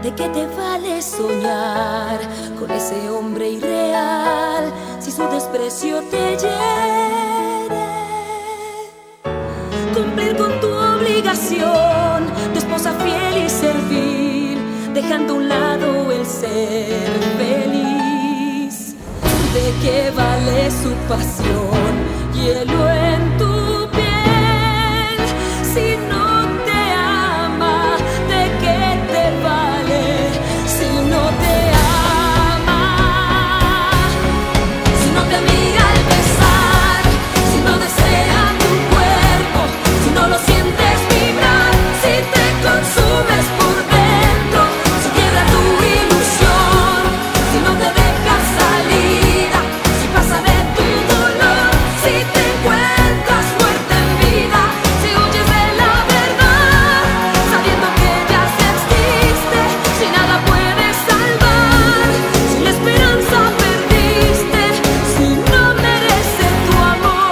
¿De qué te vale soñar con ese hombre irreal si su desprecio te hiere? Cumplir con tu obligación de esposa fiel y servir, dejando a un lado el ser feliz. ¿De qué vale su pasión, hielo en tu piel, si no te ama? ¿De qué te vale si no te ama? Si no te mira al besar, si no desea tu cuerpo, si no lo sientes vibrar, si te consumes por dentro, si quiebra tu ilusión, si no te deja salida, si pasa de tu dolor, si te encuentras muerta en vida, si huyes de la verdad, sabiendo que ya se existe, si nada puedes salvar, si la esperanza perdiste, si no merece tu amor.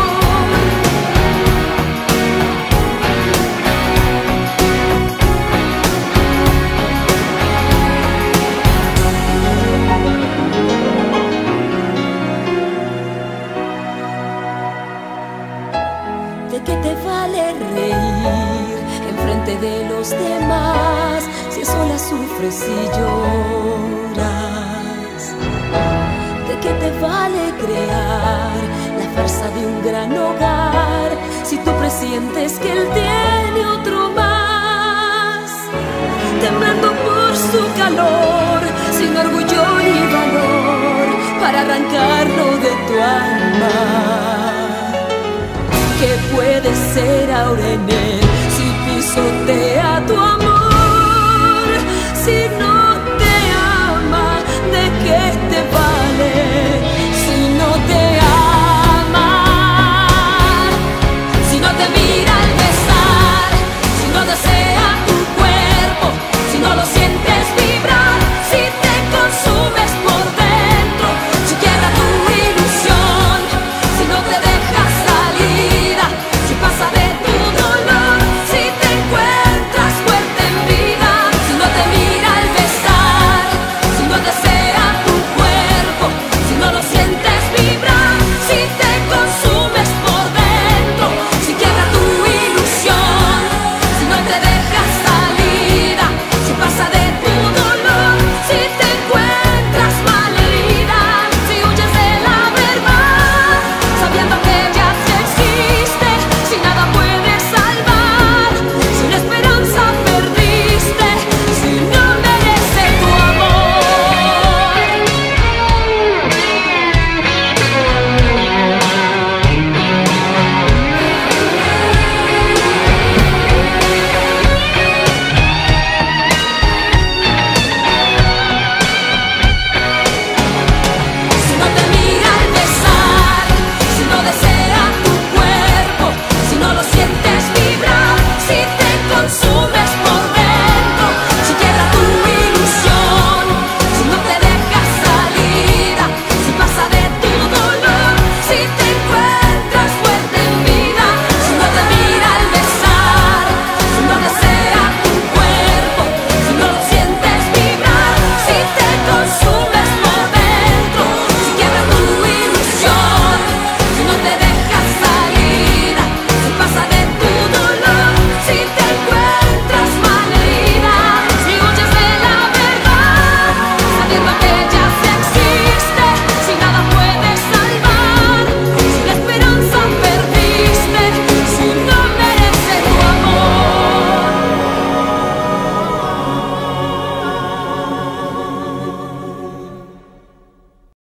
¿De qué te vale reír enfrente de los demás si a solas sufres y lloras? ¿De qué te vale crear la farsa de un gran hogar si tú presientes que él tiene otro más? Temblando por su calor, sin orgullo ni valor para arrancarlo de tu alma. ¿Qué puede ser ahora en él si pisotea